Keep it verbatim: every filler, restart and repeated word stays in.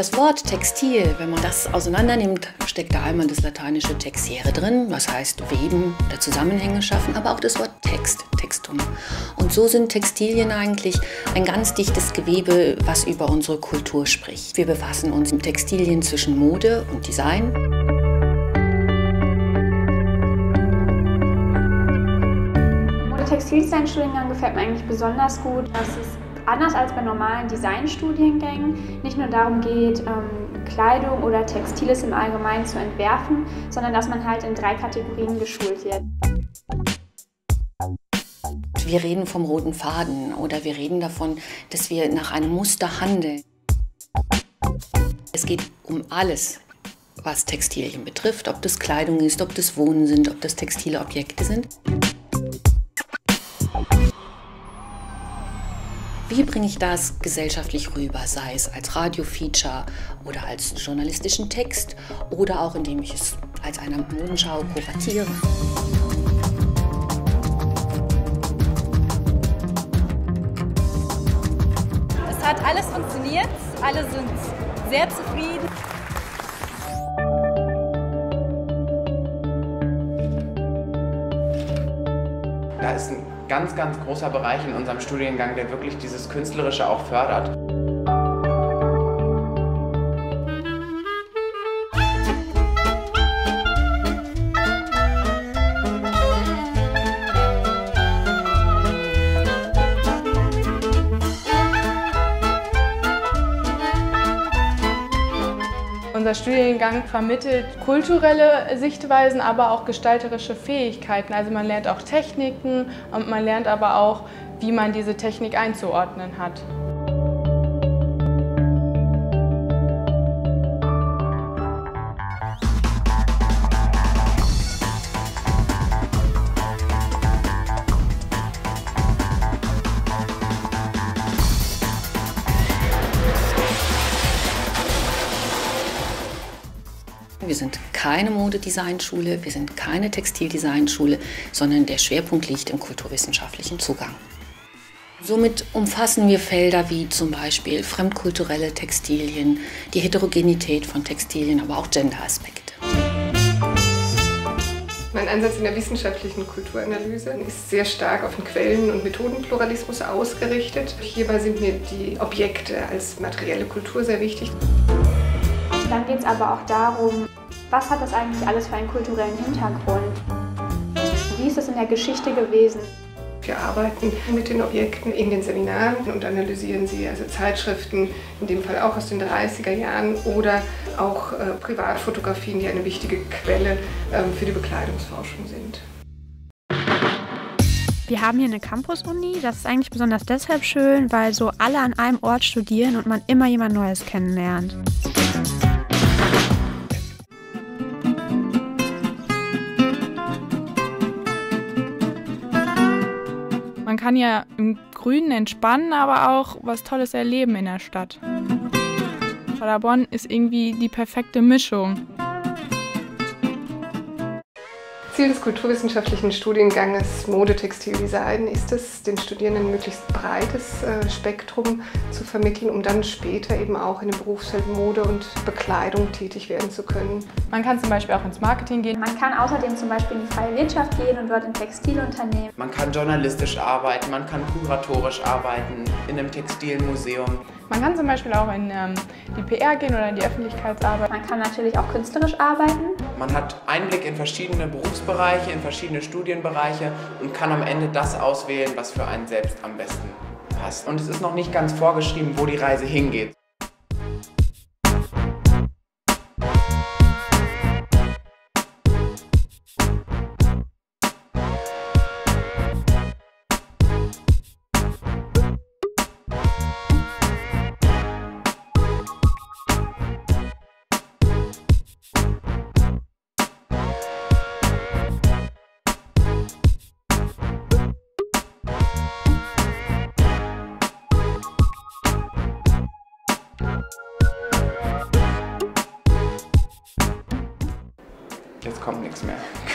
Das Wort Textil, wenn man das auseinander nimmt, steckt da einmal das lateinische texere drin, was heißt weben oder Zusammenhänge schaffen, aber auch das Wort Text, Textum. Und so sind Textilien eigentlich ein ganz dichtes Gewebe, was über unsere Kultur spricht. Wir befassen uns mit Textilien zwischen Mode und Design. Textildesign-Studiengang gefällt mir eigentlich besonders gut, dass es anders als bei normalen Designstudiengängen nicht nur darum geht, ähm, Kleidung oder Textiles im Allgemeinen zu entwerfen, sondern dass man halt in drei Kategorien geschult wird. Wir reden vom roten Faden oder wir reden davon, dass wir nach einem Muster handeln. Es geht um alles, was Textilien betrifft, ob das Kleidung ist, ob das Wohnen sind, ob das textile Objekte sind. Wie bringe ich das gesellschaftlich rüber, sei es als Radiofeature oder als journalistischen Text oder auch indem ich es als eine Modenschau kuratiere. Es hat alles funktioniert, alle sind sehr zufrieden. Da ist ein ganz, ganz großer Bereich in unserem Studiengang, der wirklich dieses Künstlerische auch fördert. Unser Studiengang vermittelt kulturelle Sichtweisen, aber auch gestalterische Fähigkeiten. Also man lernt auch Techniken und man lernt aber auch, wie man diese Technik einzuordnen hat. Wir sind keine Modedesignschule, wir sind keine Textildesignschule, sondern der Schwerpunkt liegt im kulturwissenschaftlichen Zugang. Somit umfassen wir Felder wie zum Beispiel fremdkulturelle Textilien, die Heterogenität von Textilien, aber auch Genderaspekte. Mein Ansatz in der wissenschaftlichen Kulturanalyse ist sehr stark auf den Quellen- und Methodenpluralismus ausgerichtet. Hierbei sind mir die Objekte als materielle Kultur sehr wichtig. Dann geht es aber auch darum, was hat das eigentlich alles für einen kulturellen Hintergrund? Wie ist es in der Geschichte gewesen? Wir arbeiten mit den Objekten in den Seminaren und analysieren sie, also Zeitschriften, in dem Fall auch aus den dreißiger Jahren oder auch äh, Privatfotografien, die eine wichtige Quelle äh, für die Bekleidungsforschung sind. Wir haben hier eine Campus-Uni, das ist eigentlich besonders deshalb schön, weil so alle an einem Ort studieren und man immer jemand Neues kennenlernt. Man kann ja im Grünen entspannen, aber auch was Tolles erleben in der Stadt. Paderborn ist irgendwie die perfekte Mischung. Ziel des kulturwissenschaftlichen Studienganges Mode-Textil-Design ist es, den Studierenden ein möglichst breites äh, Spektrum zu vermitteln, um dann später eben auch in dem Berufsfeld Mode und Bekleidung tätig werden zu können. Man kann zum Beispiel auch ins Marketing gehen. Man kann außerdem zum Beispiel in die freie Wirtschaft gehen und dort in Textilunternehmen. Man kann journalistisch arbeiten, man kann kuratorisch arbeiten, in einem Textilmuseum. Man kann zum Beispiel auch in ähm, die P R gehen oder in die Öffentlichkeitsarbeit. Man kann natürlich auch künstlerisch arbeiten. Man hat Einblick in verschiedene Berufsbereiche, in verschiedene Studienbereiche und kann am Ende das auswählen, was für einen selbst am besten passt. Und es ist noch nicht ganz vorgeschrieben, wo die Reise hingeht. Jetzt kommt nichts mehr.